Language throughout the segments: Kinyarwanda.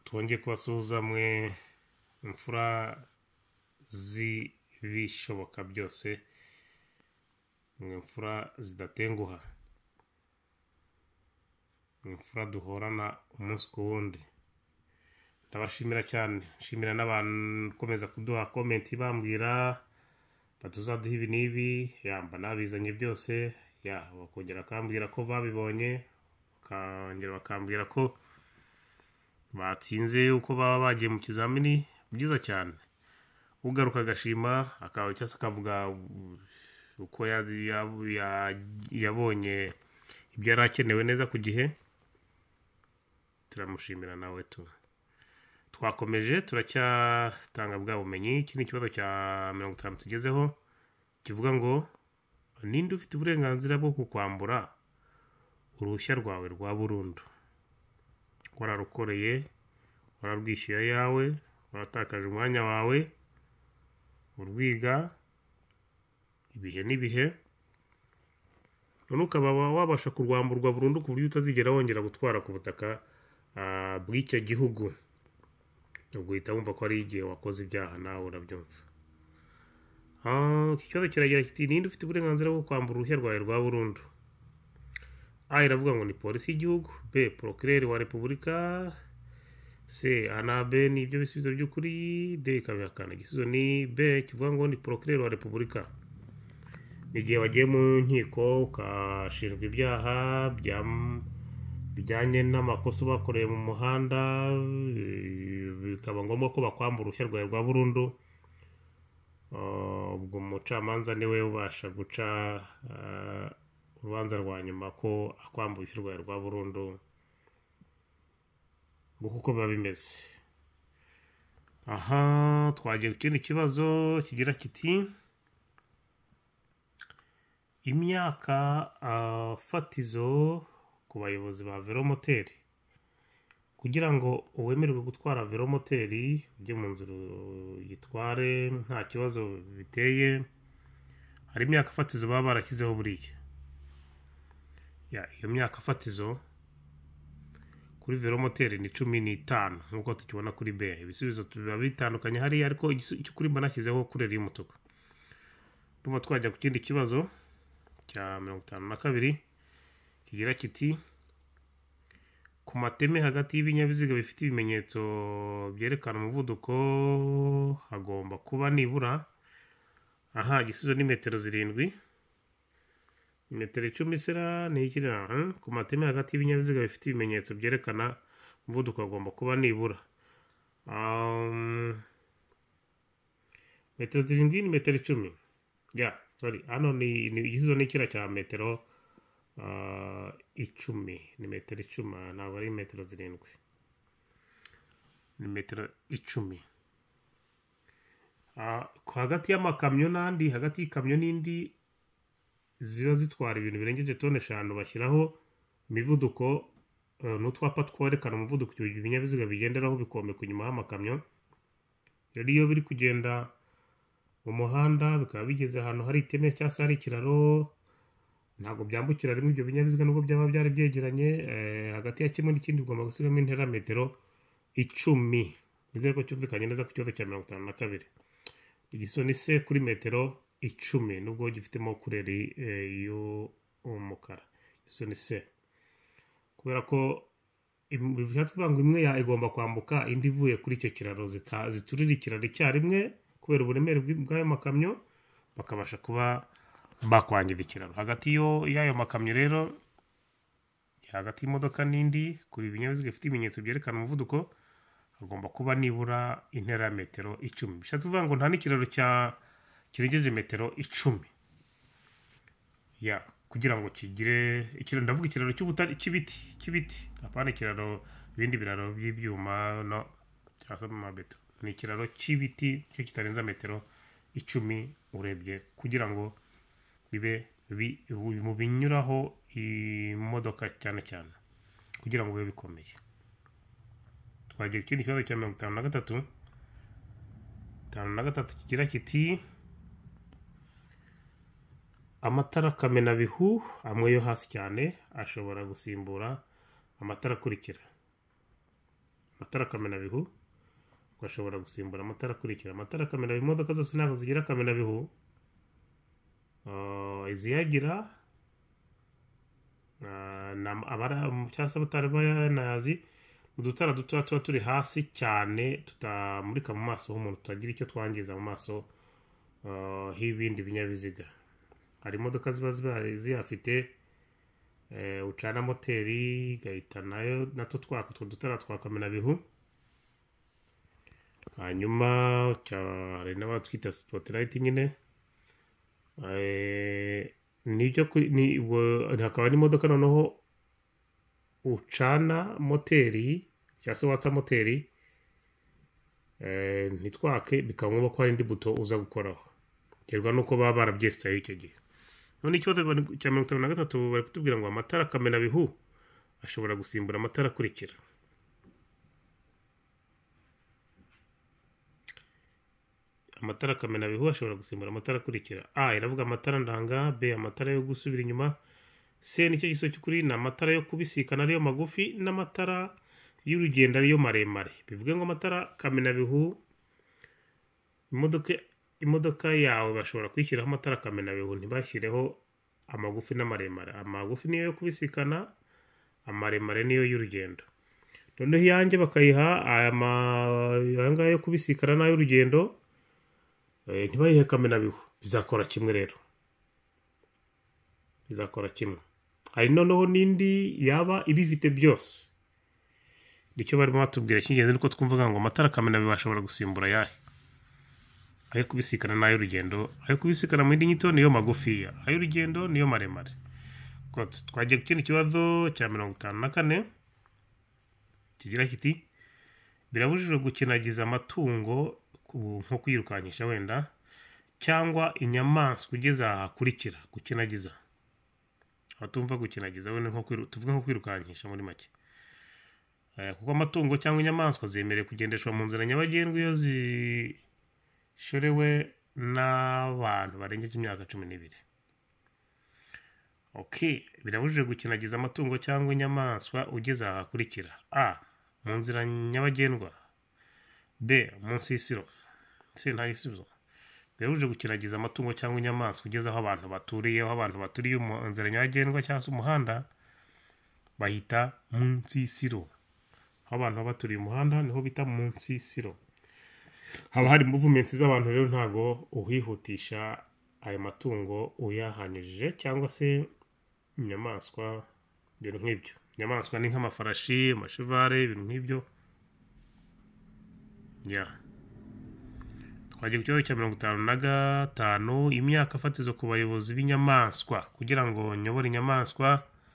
twongeye kubasuhuza mwe imfura z'ibishoboka byose, mwe imfura zidatenguha, mwe imfura duhorana umunsi ku wundi. Ndabashimira cyane, nshimira n'abantu komeza kuduha comment bambwira batuzaduha ibi n'ibi, yamba nabizanye byose, bakongera akambwira ko babibonye, bakongera bakambwira ko batsinze uko baba bagiye mu kizamini. Byiza cyane. Ugaruka agashima akawe cyase akavuga uko yabonye ibyo yarakenewe neza ku gihe, turamushimira nawe tu. Twakomeje turacyatanga bwa bumenyi. Iki ni ikibazo cya 50 tugezeho kivuga ngo ninde ufite uburenganzira bwo kukwambura uruhushya rwawe rwa burundu. Wararukoreye, wararwishyuye yawe, waratakaje umwanya wawe urwiga ibihe n'ibihe, none ukaba wabasha kurwamburwa burundu ku buryo utazigera wongera gutwara ku butaka bw'icyo gihugu. Ubwo uhita wumva ko ari igihe wakoze ibyaha nawe urabyumva. Iki kibazo kiragira kiti ninde ufite uburenganzira bwo kwambura uruhushya rwawe rwa burundu. A iravuga ngo ni polisi y'igihugu, B procureur wa repubulika, C A na B ni ibyo bisubizo by'ukuri, D ikabihakana. Igisubizo ni B kivuga ngo ni procureur wa repubulika. Igihe wagiye mu nkiko ukashinjwa ibyaha bijyanye n'amakosa bakoreye mu muhanda, bikaba ngombwa ko bakwambura uruhushya rwawe rwa burundu, ubwo umucamanza niwe ubasha guca urubanza rwa nyuma ko akwambura uruhushya rwawe rwa burundu uko biba bimeze. Aha twagiye ku kindi kibazo kigira kiti imyaka fatizo ku bayobozi ba velomoteri. Kugira ngo uwemererwe gutwara velomoteri ujye mu nzira yitware nta kibazo biteye, hari imyaka fatizo baba barashyizeho buriya. Iyo myaka fatizo kuri velomoteri ni 15 nk'uko tukibona kuri B. Ibisubizo biba bitandukanye hariya, ariko kuri mba nashyizeho kureri y'umutuku. Ndumva twajya ku kindi kibazo cya 52 kigira kiti ku mateme hagati y'ibinyabiziga bifite ibimenyetso byerekana umuvuduko hagomba kuba nibura, aha igisubizo ni metero 7. Metero 10 sera ni ikira ku mateme hagati y'ibinyabiziga bifite ibimenyetso byerekana umuvuduko hagomba kuba nibura metero 7 ni metero 10. Hano ni igisubizo ni kira cya metero 10, ni metero 10 ntabwo ari metero 7, ni metero 10. Hagati y'amakamyo n'andi, hagati y'ikamyo n'indi ziba zitwara ibintu birengeje tone 5 bashyiraho imivuduko n'utwapa twerekana umuvuduko ibinyabiziga bigenderaho bikomeka inyuma y'amakamyo. Rero iyo biri kugenda mu muhanda bikaba bigeze ahantu hari iteme cyangwa se hari ikiraro, ntabwo byambukira rimwe ibyo binyabiziga nubwo byaba byari byegeranye. Hagati ya kimwe n'ikindi ugomba gusigamo intera metero 10. Nizere ko cyumvikanye neza ku kibazo cya 52. Igisubizo ni C kuri metero 10 nubwo gifitemo kureri y'umukara. Igisubizo ni C kubera ko bishatse kuvuga ngo imwe igomba kwambuka indi ivuye kuri icyo kiraro, ziturira ikiraro icyarimwe kubera uburemere bw'ayo makamyo, bakabasha kuba bakwangira ikiraro. Hagati y'ayo makamyo rero, hagati y'imodoka n'indi kuri ibinyabiziga bifite ibimenyetso byerekana umuvuduko hagomba kuba nibura intera ya metero 10. Bishatse kuvuga ngo nta n'ikiraro kirengeje metero 10 kugira ngo kigire ikiraro. Ndavuga ikiraro cy'ibiti, apana ikiraro ibindi biraro by'ibyuma no cyangwa se amabeto. Ni ikiraro cy'ibiti cyo kitarenza metero 10 urebye, kugira ngo bibe mu binyuraho imodoka cyane cyane, kugira ngo bibe bikomeye. Twagiye ku kindi kibazo cya 53 kigira kiti amatara kamenabihu amwe yo hasi cyane ashobora gusimbura amatara akurikira. amatara kamenabihu ugashobora gusimbura amatara akurikira. Amatara kamenabihu imodoka zose ntabwo zigira kamenabihu, iziyagira cyangwa se abatari banazi udutara duto tuba turi hasi cyane tutamurika mu maso h'umuntu, tutagira icyo twangiza mu maso h'ibindi binyabiziga. Hari imodoka ziba ziyafite ucana moteri igahita nayo natwo twaka utwo dutara twa kamenabihu. Hanyuma hari n'abatwita spotlight nyine, hakaba n'imodoka noneho ucana moteri cyangwa se watsa moteri ntitwake, bikaba ngombwa ko hari indi buto uza gukoraho, biterwa nuko baba barabyesitaye icyo gihe. None ikibazo cya 53 bari kutubwira ngo amatara kamenabihu ashobora gusimbura amatara akurikira. Amatara kamenabihu ashobora gusimbura amatara akurikira. A iravuga amatara ndanga, B amatara yo gusubira inyuma, C nicyo gisozo cy'ukuri ni amatara yo kubisikana ariyo magufi, n'amatara y'urugendo ariyo maremare. Bivuge ngo amatara kamenabihu imodoka yawe bashobora kwishyiraho amatara kamenabihu, ntibashyireho amagufi n'amaremare. Amagufi niyo yo kubisikana, amaremare niyo y'urugendo. Noneho iyanjye bakayiha aya ngaya yo kubisikana n'ay'urugendo, ntibayihe kamenabihu, bizakora kimwe rero, bizakora kimwe. Hari noneho n'indi yaba ibifite byose. Nicyo barimo batubwira cy'ingenzi nuko twumvaga ngo amatara kamenabihu ashobora gusimbura yahe, ayo kubisikana n'ay'urugendo. Ayo kubisikana mu yindi nyito niyo magufiya, ay'urugendo niyo maremare. Twagiye ku kindi kibazo cya 54 kigira kiti birabujijwe gukinagiza amatungo nko kwirukanisha wenda, cyangwa inyamaswa ugeze ahakurikira. Gukinagiza, abatumva gukinagiza wenda tuvuge nko kwirukanisha muri make, kuko amatungo cyangwa inyamaswa zemerewe kugendeshwa mu nzira nyabagendwa iyo zishorewe n'abantu barengeje imyaka 12. Birabujijwe gukinagiza amatungo cyangwa inyamaswa ugeze ahakurikira: A mu nzira nyabagendwa, B munsi y'isiro, C nta gisubizo. Birabujijwe gukinagiza amatungo cyangwa inyamaswa ugeze aho abantu baturiye. Aho abantu baturiye mu nzira nyabagendwa cyangwa se umuhanda bahita munsi y'isiro. Aho abantu baba baturiye umuhanda niho bita munsi y'isiro. Haba hari movement z'abantu rero, ntago uhihutisha aya matungo uyahanyujije cyangwa se inyamaswa, ibintu nk'ibyo. Inyamaswa ni nk'amafarashi, amashevare, ibintu nk'ibyo. Twagiye ku kibazo cya 55 imyaka fatizo ku bayobozi b'inyamaswa. Kugira ngo nyobore inyamaswa,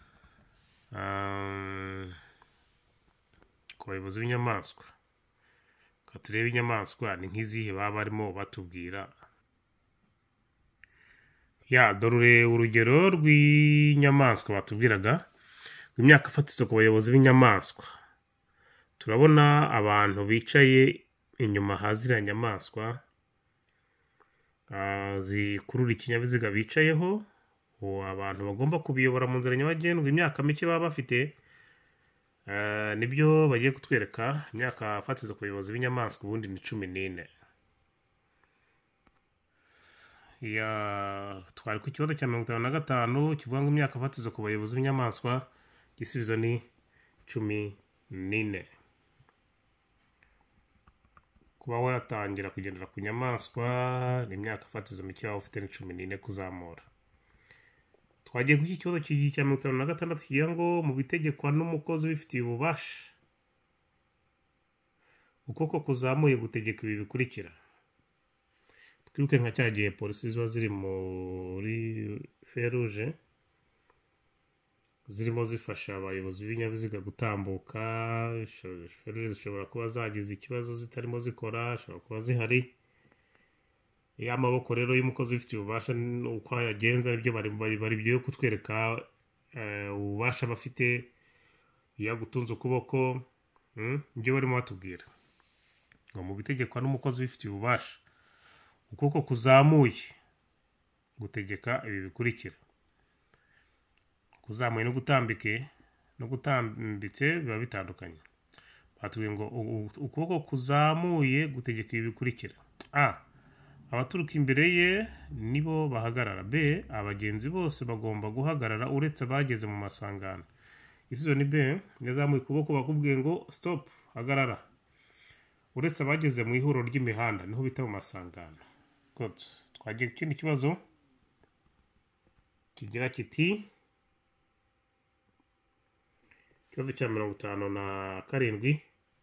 ku bayobozi b'inyamaswa, turebe inyamaswa ni nk'izihe baba barimo batubwira. Dore urugero rw'inyamaswa batubwiraga. Imyaka fatizo ku bayobozi b'inyamaswa, turabona abantu bicaye inyuma hazira nyamaswa zikurura ikinyabiziga bicayeho. Abantu bagomba kubiyobora mu nzira nyabagendwa, imyaka mike baba bafite, nibyo bagiye kutwereka. Imyaka fatizo ku bayobozi b'inyamaswa ubundi ni 14. Twari ku kibazo cya 55 kivuga ngo imyaka fatizo ku bayobozi b'inyamaswa, igisubizo ni 14. Kuba watangira kugendera ku nyamaswa ni imyaka fatizo mike waba ufite ni 14 kuzamura. Twagiye ku kibazo cya 56 kigira ngo mu bitegekwa n'umukozi ubifitiye ububasha, ukuboko kuzamuye gutegeka ibi bikurikira. Twibuke nka cyagiye polisi ziba ziri muri feruje zirimo zifasha abayobozi b'ibinyabiziga gutambuka. Feruje zishobora kuba zagize ikibazo zitarimo zikora, zishobora kuba zihari. Amaboko rero y'umukozi ubifitiye ububasha uko yagenza nibyo bari byo kutwereka ububasha bafite. Yagutunze ukuboko, ibyo barimo batubwira ngo mu bitegekwa n'umukozi ubifitiye ububasha, ukuboko kuzamuye gutegeka ibi bikurikira. Kuzamuye no gutambitse biba bitandukanye. batubwiye ngo ukuboko kuzamuye gutegeka ibi bikurikira: a, abaturuka imbere ye nibo bahagarara; b, abagenzi bose bagomba guhagarara uretse abageze mu masangano. Igisubizo ni b. Yazamuye ukuboko bakubwiye ngo stop, hagarara, uretse abageze mu ihuriro ry'imihanda, niho bita mu masangano. Good. Twagiye ku kindi kibazo kigira kiti, ikibazo cya 57: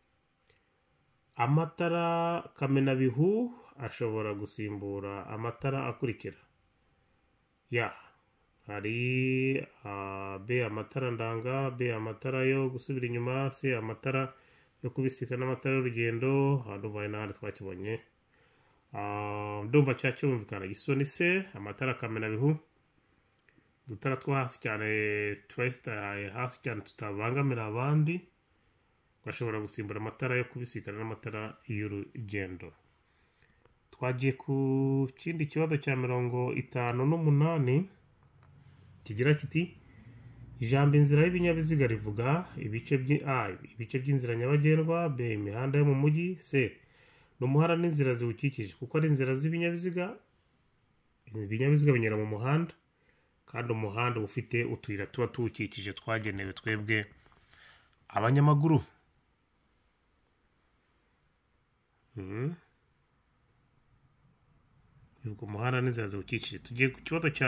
amatara kamenabihu ashobora gusimbura amatara akurikira: ya, hari b, amatara ndanga; b, amatara yo gusubira inyuma; c, amatara yo kubisikana n'amatara y'urugendo. Ndumva n'ahandi twakibonye, ndumva cyumvikana. Igisubizo ni c, amatara kamenabihu, dutara two hasi cyane, twesitaye hasi cyane tutabangamira abandi, bashobora gusimbura amatara yo kubisikana n'amatara y'urugendo. Twagiye ku kindi kibazo cya 58 kigira kiti, ijambo inzira y'ibinyabiziga rivuga ibice by'inzira nyabagendwa; b, imihanda yo mu mujyi; c, n'umuhanda n'inzira ziwukikije. Kuko ari inzira z'ibinyabiziga, ibinyabiziga binyura mu muhanda, kandi umuhanda ufite utuyira tuba tuwukikije twagenewe twebwe abanyamaguru. Umuhanda n'inzira ziwukikije. Tugiye ku kibazo cya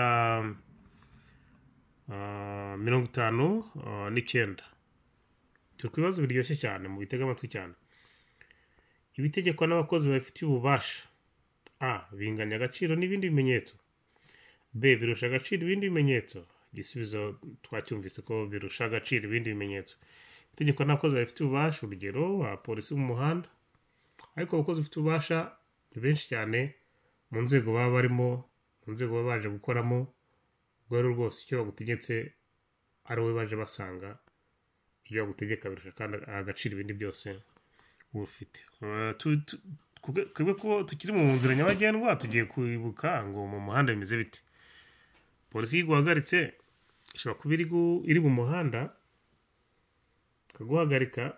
59. Turi ku bibazo biryoshye cyane, mu bitega amatwi cyane. Ibitegekwa n'abakozi babifitiye ububasha: a, binganya agaciro n'ibindi bimenyetso; b, birusha agaciro ibindi bimenyetso. Igisubizo twacyumvise ko birusha agaciro ibindi bimenyetso. Ibitegekwa n'abakozi babifitiye ububasha, urugero abapolisi mu muhanda. Ariko abakozi bafite ububasha ni benshi cyane mu nzego baba barimo, mu nzego baba baje gukoramo. Ubwo rero rwose icyo bagutegetse ari wowe baje basanga, iyo bagutegeka birusha kandi agaciro ibindi byose uba ufite. Twebwe ko tukiri mu nzira nyabagendwa, tugiye kwibuka ngo mu muhanda bimeze bite. Polisi iguhagaritse ishobora kuba iri mu muhanda ikaguhagarika,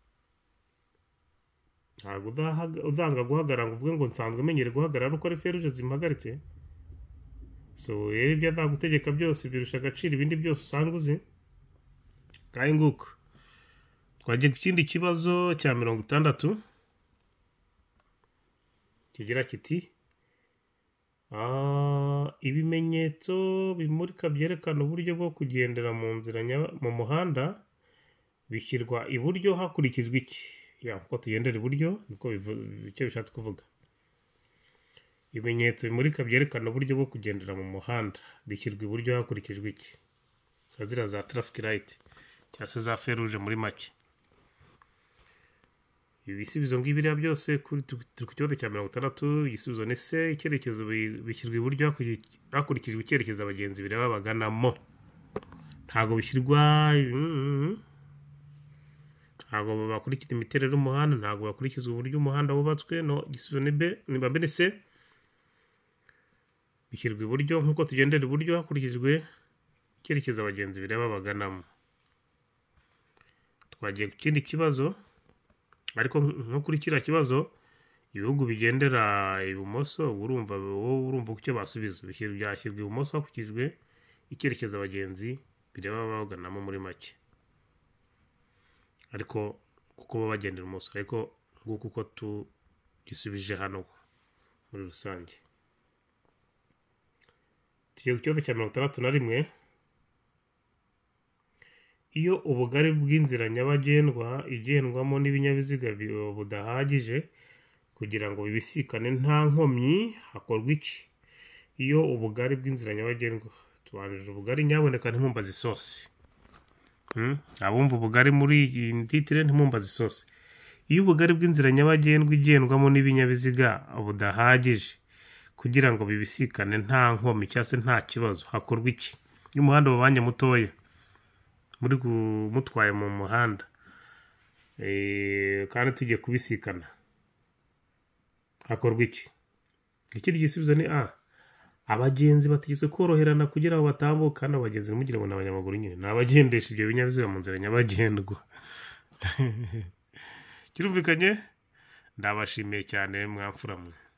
ntabwo uzanga guhagarara ngo uvuge ngo nsanzwe menyere guhagarara uko ari feruje zimuhagaritse. So rero ibyo azagutegeka byose birusha agaciro ibindi byose usanga uzi. Kandi nguko twagiye ku kindi kibazo cya 60 kigira kiti, ibimenyetso bimurika byerekana uburyo bwo kugendera mu nzira mu muhanda bishyirwa iburyo hakurikijwe iki? Kuko tugendera iburyo niko icyo bishatse kuvuga. Ibimenyetso bimurika byerekana uburyo bwo kugendera mu muhanda bishyirwa iburyo hakurikijwe iki? Ziriya za traffic light cyangwa se za feruje muri make. Ibisubizo ngibiriya byose turi ku kibazo cya 60. Igisubizo ni c, icyerekezo bishyirwa iburyo hakurikijwe icyerekezo abagenzi bireba baganamo. Ntabwo bishyirwa, ntabwo bakurikira imiterere y'umuhanda, ntabwo bakurikizwa uburyo umuhanda wubatswe. No, igisubizo ni b, ni c, bishyirwa iburyo nk'uko tugendera iburyo hakurikijwe icyerekezo abagenzi bireba baganamo. Twagiye ku kindi kibazo, ariko nko kuri kiriya kibazo ibihugu bigendera ibumoso, urumva icyo basubiza. Byashyirwa ibumoso hakurikijwe icyerekezo abagenzi bireba baganamo muri make, ariko kuko baba bagendera ibumoso. Ariko nguko uko tugisubije hano muri rusange. Tugiye ku kibazo cya 61. Iyo ubugari bw'inzira nyabagendwa igendwamo n'ibinyabiziga budahagije kugira ngo bibisikane nta nkomyi, hakorwa iki? Iyo ubugari bw'inzira nyabagendwa, tubanjije ubugari nyaboneka ntimumbaze isosi. Abumva ubugari muri iyi titire ntimumbaze isosi. Iyo ubugari bw'inzira nyabagendwa igendwamo n'ibinyabiziga budahagije kugira ngo bibisikane nta nkomyi cyangwa se nta kibazo, hakorwa iki? Iyo umuhanda wabanye mutoya muri mutwaye mu muhanda kandi tugiye kubisikana, hakorwa iki? Ikindi gisubizo ni a, abagenzi bategetswe koroherana kugira ngo batambuke. Kandi abagenzi ntimugire ngo ni abanyamaguru nyine, ni abagendesha ibyo binyabiziga mu nzira nyabagendwa. kirumvikanye ndabashimiye cyane mwamfura mwe.